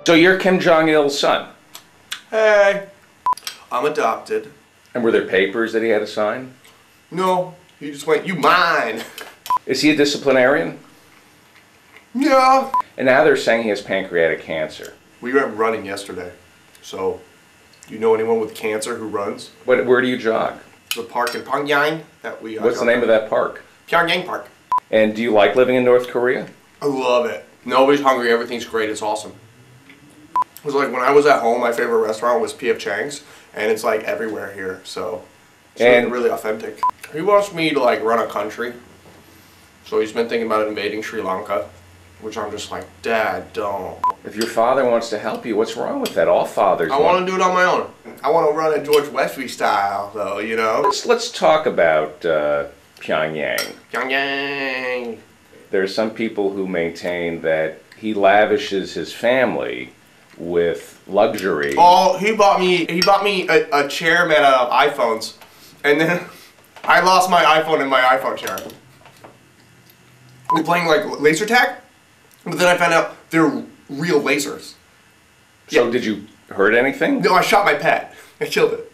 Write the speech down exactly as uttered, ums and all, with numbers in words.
So you're Kim Jong Il's son? Hey, I'm adopted. And were there papers that he had to sign? No, he just went, you mine. Is he a disciplinarian? Yeah. And now they're saying he has pancreatic cancer. We went running yesterday. So, do you know anyone with cancer who runs? What, where do you jog? The park in Pyongyang that we. Uh, What's the name of that park? Pyongyang Park. And do you like living in North Korea? I love it. Nobody's hungry. Everything's great. It's awesome. It was like when I was at home, my favorite restaurant was P F Chang's, and it's like everywhere here. So, it's and really, really authentic. He wants me to like run a country. So he's been thinking about invading Sri Lanka, which I'm just like, Dad, don't. if your father wants to help you, what's wrong with that? All fathers I want to do it on my own. I want to run it George Westby style, though, you know? Let's, let's talk about uh, Pyongyang. Pyongyang. There are some people who maintain that he lavishes his family with luxury. Oh, he bought me, he bought me a, a chair made out of iPhones. And then I lost my iPhone in my iPhone chair. We were playing like laser tag, but then I found out they're real lasers. So Yeah. did you hurt anything? No, I shot my pet. I killed it.